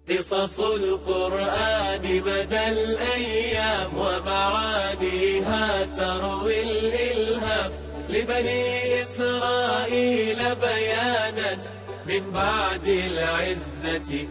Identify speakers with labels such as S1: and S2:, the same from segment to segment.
S1: قصص القرآن مدى الأيام ومعانيها تروي الإلهام لبني إسرائيل بيانا من بعد العزة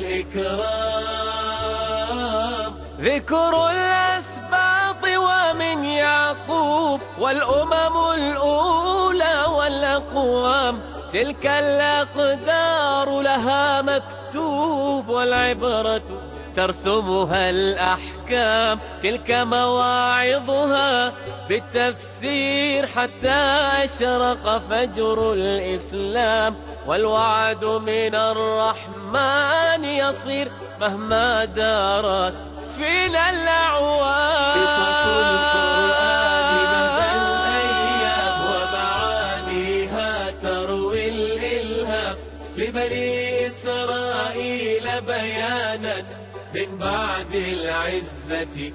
S1: والإكرام. ذكر الأسباط ومن يعقوب والأمم الأولى والأقوام، تلك الأقدار لها مكتوب والعبرة ترسمها الأحكام، تلك مواعظها بالتفسير حتى أشرق فجر الإسلام، والوعد من الرحمن يصير مهما دارت فينا الأعوام. قصص القرآن مدى الأيام ومعانيها تروي الإلهام لبني إسرائيل بيانا من بعد العزة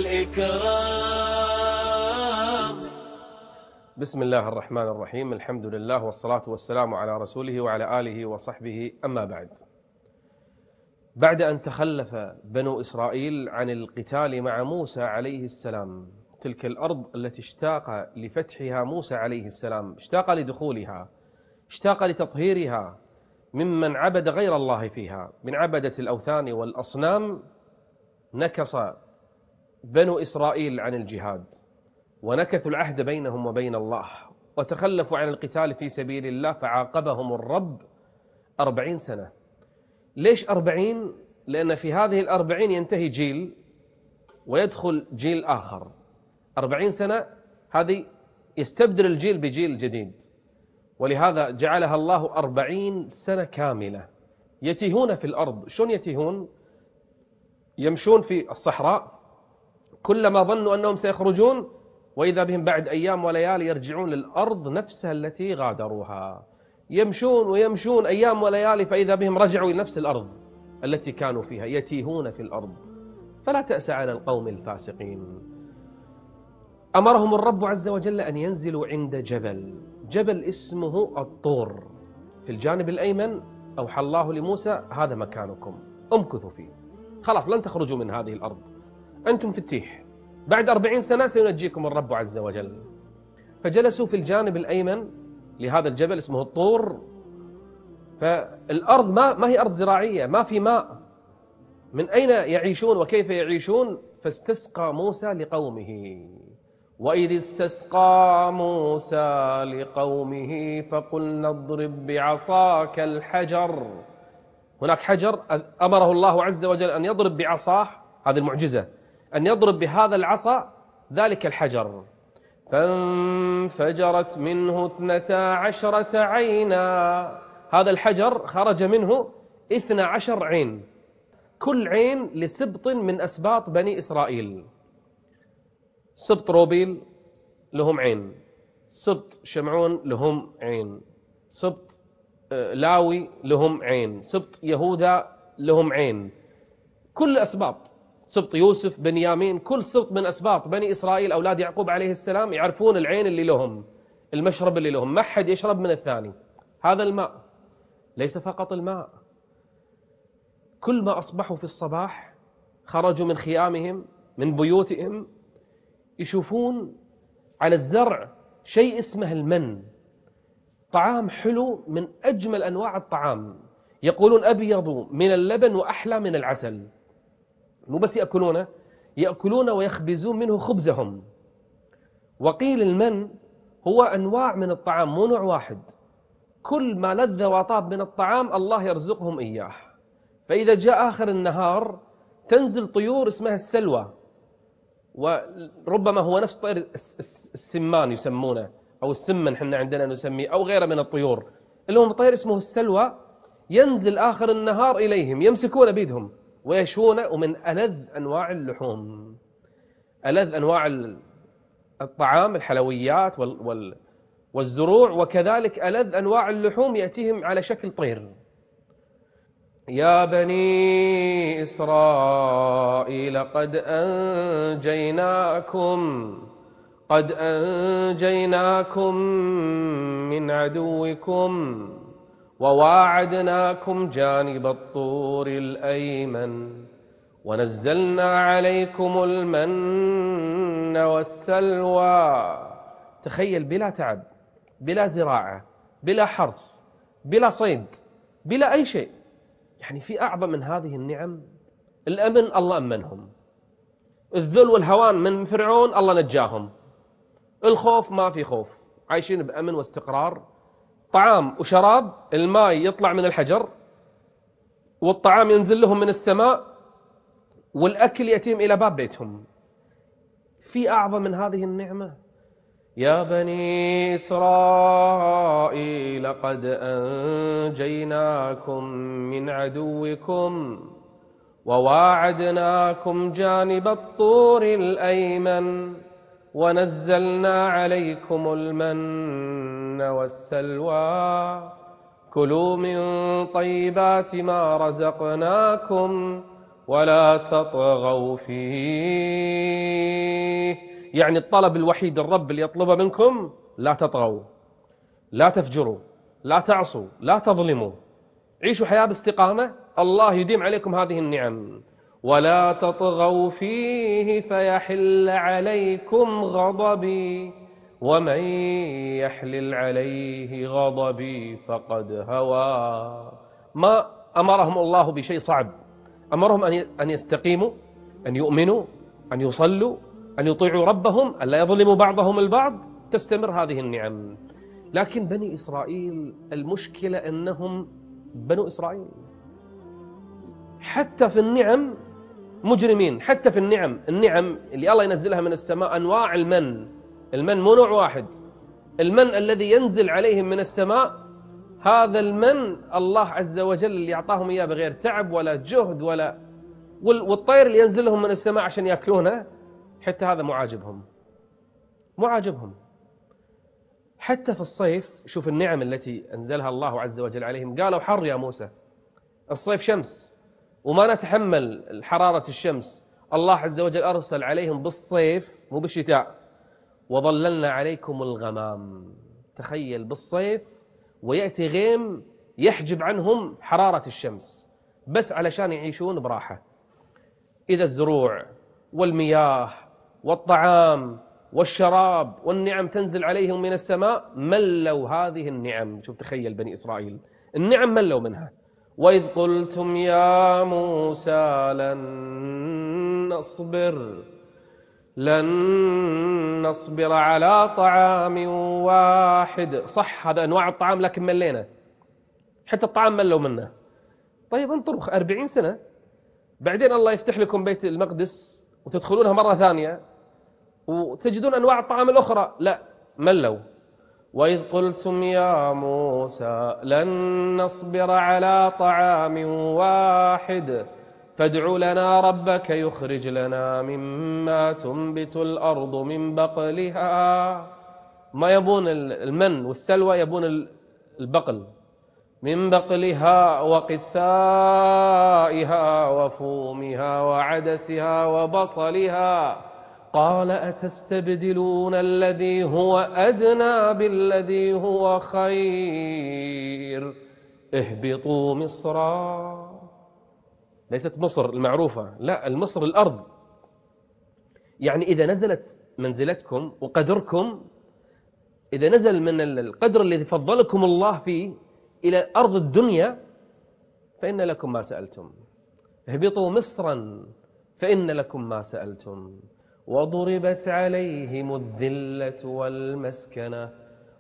S1: والإكرام.
S2: بسم الله الرحمن الرحيم، الحمد لله والصلاة والسلام على رسوله وعلى آله وصحبه، أما بعد. بعد أن تخلف بنو إسرائيل عن القتال مع موسى عليه السلام، تلك الأرض التي اشتاق لفتحها موسى عليه السلام، اشتاق لدخولها، اشتاق لتطهيرها ممن عبد غير الله فيها من عبدة الأوثان والأصنام، نكص بنو إسرائيل عن الجهاد ونكثوا العهد بينهم وبين الله وتخلفوا عن القتال في سبيل الله، فعاقبهم الرب 40 سنة. ليش 40؟ لأن في هذه 40 ينتهي جيل ويدخل جيل آخر. 40 سنة هذه يستبدل الجيل بجيل جديد، ولهذا جعلها الله 40 سنة كاملة يتيهون في الأرض. شلون يتيهون؟ يمشون في الصحراء، كلما ظنوا أنهم سيخرجون وإذا بهم بعد أيام وليالي يرجعون للأرض نفسها التي غادروها. يمشون ويمشون أيام وليالي فإذا بهم رجعوا إلى نفس الأرض التي كانوا فيها، يتيهون في الأرض. فلا تأس على القوم الفاسقين. أمرهم الرب عز وجل أن ينزلوا عند جبل اسمه الطور في الجانب الأيمن. أوحى الله لموسى: هذا مكانكم، امكثوا فيه، خلاص لن تخرجوا من هذه الأرض، أنتم في التيه، بعد 40 سنة سينجيكم الرب عز وجل. فجلسوا في الجانب الأيمن لهذا الجبل اسمه الطور. فالأرض ما هي أرض زراعية، ما في ماء، من أين يعيشون وكيف يعيشون؟ فاستسقى موسى لقومه. وإذ استسقى موسى لقومه فقلنا اضرب بعصاك الحجر. هناك حجر أمره الله عز وجل أن يضرب بعصاه، هذه المعجزة، أن يضرب بهذا العصا ذلك الحجر، فانفجرت منه 12 عينا. هذا الحجر خرج منه 12 عين، كل عين لسبط من أسباط بني إسرائيل. سبط روبيل لهم عين، سبط شمعون لهم عين، سبط لاوي لهم عين، سبط يهوذا لهم عين، كل أسباط، سبط يوسف، بنيامين، كل سبط من أسباط بني إسرائيل أولاد يعقوب عليه السلام يعرفون العين اللي لهم، المشرب اللي لهم، ما حد يشرب من الثاني. هذا الماء ليس فقط الماء، كل ما أصبحوا في الصباح خرجوا من خيامهم من بيوتهم يشوفون على الزرع شيء اسمه المن، طعام حلو من أجمل أنواع الطعام، يقولون أبيض من اللبن وأحلى من العسل. مو بس يأكلونه ويخبزون منه خبزهم. وقيل المن هو أنواع من الطعام، مو نوع واحد، كل ما لذ وطاب من الطعام الله يرزقهم إياه. فإذا جاء آخر النهار تنزل طيور اسمها السلوى، وربما هو نفس طير السمان يسمونه، أو السمن حنا عندنا نسميه، أو غيره من الطيور، اللي هم طير اسمه السلوى. ينزل آخر النهار إليهم يمسكون بيدهم ويشوون، ومن ألذ أنواع اللحوم، ألذ أنواع الطعام، الحلويات والزروع، وكذلك ألذ أنواع اللحوم يأتيهم على شكل طير. يا بني إسرائيل قد أنجيناكم من عدوكم وواعدناكم جانب الطور الأيمن ونزلنا عليكم المن والسلوى. تخيل، بلا تعب، بلا زراعة، بلا حرث، بلا صيد، بلا أي شيء. يعني في أعظم من هذه النعم؟ الأمن الله أمنهم، الذل والهوان من فرعون الله نجاهم، الخوف ما في خوف، عايشين بأمن واستقرار، طعام وشراب، الماء يطلع من الحجر والطعام ينزل لهم من السماء والأكل يتيم إلى باب بيتهم. في أعظم من هذه النعمة؟ يا بني إسرائيل قد أنجيناكم من عدوكم وواعدناكم جانب الطور الأيمن ونزلنا عليكم المن والسلوى كلوا من طيبات ما رزقناكم ولا تطغوا فيه. يعني الطلب الوحيد الرب اللي يطلبه منكم: لا تطغوا، لا تفجروا، لا تعصوا، لا تظلموا، عيشوا حياة باستقامة. الله يديم عليكم هذه النعم. ولا تطغوا فيه فيحل عليكم غضبي ومن يحلل عليه غضبي فقد هوى. ما أمرهم الله بشيء صعب، أمرهم أن يستقيموا، أن يؤمنوا، أن يصلوا، أن يطيعوا ربهم، أن لا يظلموا بعضهم البعض. تستمر هذه النعم. لكن بني إسرائيل المشكلة أنهم بنو إسرائيل حتى في النعم مجرمين. حتى في النعم اللي الله ينزلها من السماء، أنواع المن مو نوع واحد. المن الذي ينزل عليهم من السماء، هذا المن الله عز وجل اللي أعطاهم إياه بغير تعب ولا جهد والطير اللي ينزل لهم من السماء عشان يأكلونه، حتى هذا مو عاجبهم. حتى في الصيف شوف النعم التي أنزلها الله عز وجل عليهم. قالوا حر يا موسى، الصيف شمس وما نتحمل حرارة الشمس. الله عز وجل أرسل عليهم بالصيف مو بالشتاء: وظللنا عليكم الغمام. تخيل بالصيف ويأتي غيم يحجب عنهم حرارة الشمس بس علشان يعيشون براحة. إذا الزروع والمياه والطعام والشراب والنعم تنزل عليهم من السماء، ملوا هذه النعم. شوف تخيل بني إسرائيل النعم ملوا منها. وإذ قلتم يا موسى لن نصبر على طعام واحد. صح هذا أنواع الطعام لكن ملينا، حتى الطعام ملوا منه. طيب انطروا 40 سنة بعدين الله يفتح لكم بيت المقدس وتدخلونها مرة ثانية وتجدون أنواع الطعام الأخرى، لا ملوا. وإذ قلتم يا موسى لن نصبر على طعام واحد فادع لنا ربك يخرج لنا مما تنبت الأرض من بقلها. ما يبون المن والسلوى، يبون البقل. من بقلها وقثائها وفومها وعدسها وبصلها. قال أتستبدلون الذي هو أدنى بالذي هو خير اهبطوا مصرا. ليست مصر المعروفة، لا، المصر الأرض. يعني إذا نزلت منزلتكم وقدركم، إذا نزل من القدر الذي فضلكم الله فيه إلى أرض الدنيا فإن لكم ما سألتم. اهبطوا مصرا فإن لكم ما سألتم. وضربت عليهم الذلة والمسكنة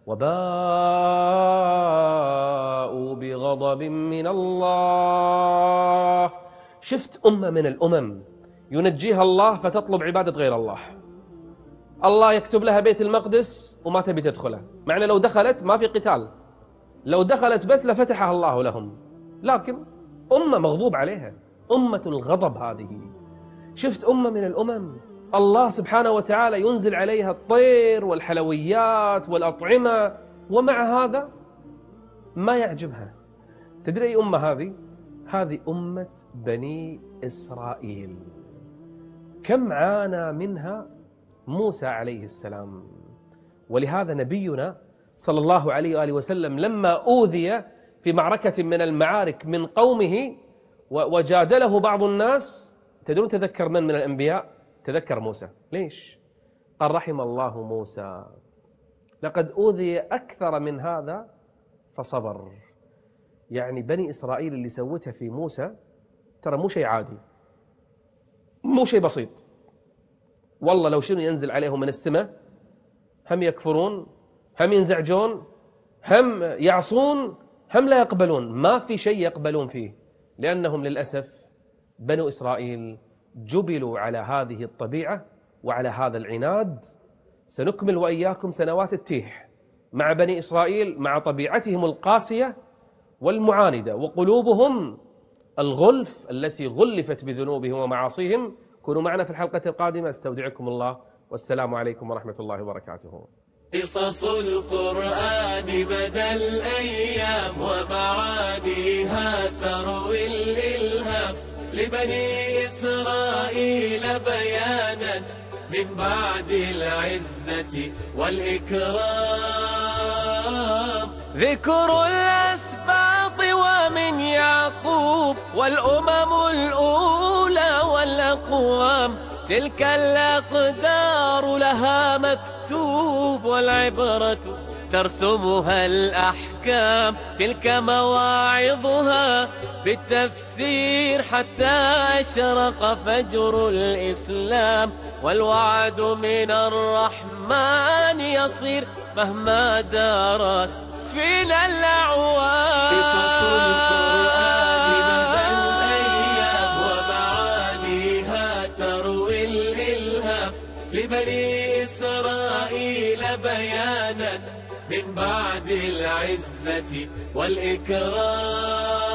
S2: وباءوا بغضب من الله. شفت أمة من الأمم ينجيها الله فتطلب عبادة غير الله. الله يكتب لها بيت المقدس وما تبي تدخله، معنى لو دخلت ما في قتال، لو دخلت بس لفتحها الله لهم. لكن أمة مغضوب عليها، أمة الغضب هذه. شفت أمة من الأمم الله سبحانه وتعالى ينزل عليها الطير والحلويات والأطعمة، ومع هذا ما يعجبها. تدري أي أمة هذه؟ هذه أمة بني إسرائيل. كم عانى منها موسى عليه السلام. ولهذا نبينا صلى الله عليه وآله وسلم لما أوذي في معركة من المعارك من قومه وجادله بعض الناس، تدرون تذكر من الأنبياء؟ تذكر موسى. ليش؟ قال رحم الله موسى لقد أوذي أكثر من هذا فصبر. يعني بني إسرائيل اللي سوته في موسى ترى مو شيء عادي، مو شيء بسيط. والله لو شنو ينزل عليهم من السماء هم يكفرون، هم ينزعجون، هم يعصون، هم لا يقبلون. ما في شيء يقبلون فيه، لأنهم للأسف بنو إسرائيل جبلوا على هذه الطبيعة وعلى هذا العناد. سنكمل وإياكم سنوات التيح مع بني إسرائيل، مع طبيعتهم القاسية والمعاندة وقلوبهم الغلف التي غلفت بذنوبهم ومعاصيهم. كونوا معنا في الحلقة القادمة. استودعكم الله، والسلام عليكم ورحمة الله وبركاته.
S1: قصص القرآن مدى الأيام ومعانيها تروي الإلهام لبني إسرائيل بيانا من بعد العزة والإكرام. ذكر الأسباط ومن يعقوب والأمم الأولى والأقوام، تلك الأقدار لها مكتوب والعبرة ترسمها الأحكام. تلك مواعظها بالتفسير حتى أشرق فجر الإسلام، والوعد من الرحمن يصير مهما دارت فينا الأعوام. قصص القرآن مدى الأيام ومعانيها تروي الإلهام لبني إسرائيل بيانا من بعد العزة والإكرام.